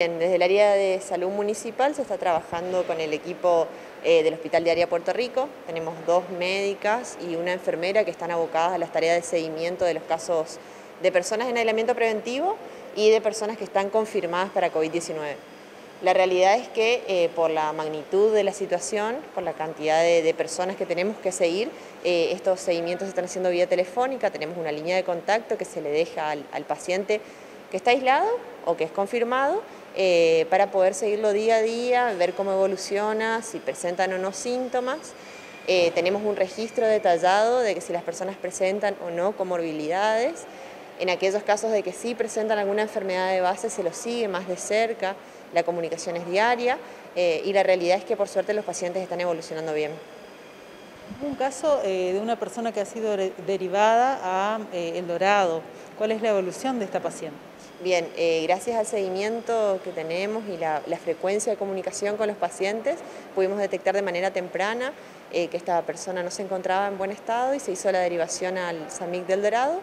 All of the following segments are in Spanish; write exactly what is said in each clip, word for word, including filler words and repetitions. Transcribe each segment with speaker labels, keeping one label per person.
Speaker 1: Desde el área de salud municipal se está trabajando con el equipo eh, del Hospital de Área Puerto Rico. Tenemos dos médicas y una enfermera que están abocadas a las tareas de seguimiento de los casos de personas en aislamiento preventivo y de personas que están confirmadas para COVID diecinueve. La realidad es que eh, por la magnitud de la situación, por la cantidad de, de personas que tenemos que seguir, eh, estos seguimientos se están haciendo vía telefónica. Tenemos una línea de contacto que se le deja al, al paciente que está aislado o que es confirmado, eh, para poder seguirlo día a día, ver cómo evoluciona, si presentan o no síntomas. Eh, tenemos un registro detallado de que si las personas presentan o no comorbilidades. En aquellos casos de que sí presentan alguna enfermedad de base, se los sigue más de cerca, la comunicación es diaria, eh, y la realidad es que por suerte los pacientes están evolucionando bien.
Speaker 2: Hubo un caso eh, de una persona que ha sido derivada a eh, El Dorado. ¿Cuál es la evolución de esta paciente?
Speaker 1: Bien, eh, gracias al seguimiento que tenemos y la, la frecuencia de comunicación con los pacientes, pudimos detectar de manera temprana eh, que esta persona no se encontraba en buen estado y se hizo la derivación al SAMIC del Dorado.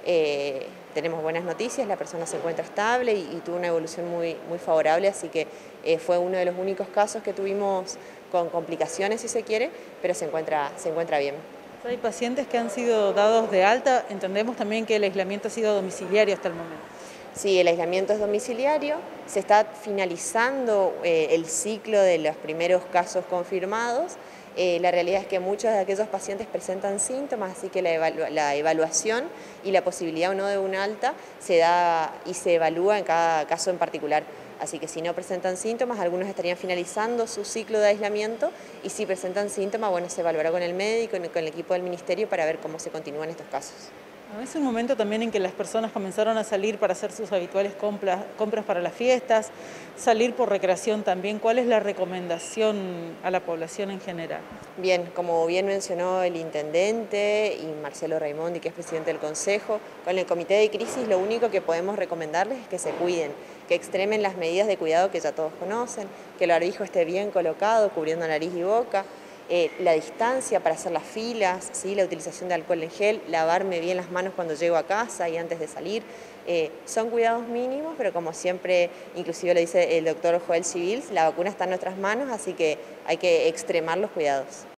Speaker 1: Eh, tenemos buenas noticias, la persona se encuentra estable y, y tuvo una evolución muy, muy favorable, así que eh, fue uno de los únicos casos que tuvimos con complicaciones, si se quiere, pero se encuentra, se encuentra bien.
Speaker 2: Hay pacientes que han sido dados de alta, entendemos también que el aislamiento ha sido domiciliario hasta el momento.
Speaker 1: Sí, el aislamiento es domiciliario, se está finalizando eh, el ciclo de los primeros casos confirmados. Eh, la realidad es que muchos de aquellos pacientes presentan síntomas, así que la, evalu la evaluación y la posibilidad o no de un alta se da y se evalúa en cada caso en particular. Así que si no presentan síntomas, algunos estarían finalizando su ciclo de aislamiento, y si presentan síntomas, bueno, se evaluará con el médico y con el equipo del ministerio para ver cómo se continúan estos casos.
Speaker 2: Es un momento también en que las personas comenzaron a salir para hacer sus habituales compras, compras para las fiestas, salir por recreación también. ¿Cuál es la recomendación a la población en general?
Speaker 1: Bien, como bien mencionó el intendente y Marcelo Raimondi, que es presidente del Consejo, con el comité de crisis lo único que podemos recomendarles es que se cuiden, que extremen las medidas de cuidado que ya todos conocen, que el barbijo esté bien colocado, cubriendo nariz y boca, Eh, la distancia para hacer las filas, ¿sí? La utilización de alcohol en gel, lavarme bien las manos cuando llego a casa y antes de salir. Eh, son cuidados mínimos, pero como siempre, inclusive lo dice el doctor Joel Civils, la vacuna está en nuestras manos, así que hay que extremar los cuidados.